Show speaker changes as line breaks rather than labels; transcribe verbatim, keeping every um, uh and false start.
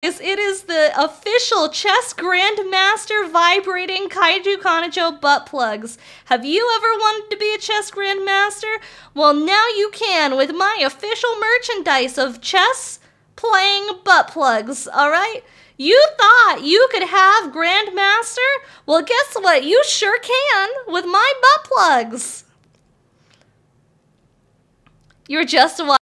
It is the official Chess Grandmaster vibrating Kaiju Kanajo butt plugs. Have you ever wanted to be a Chess Grandmaster? Well, now you can with my official merchandise of chess playing butt plugs, alright? You thought you could have Grandmaster? Well, guess what? You sure can with my butt plugs. You're just a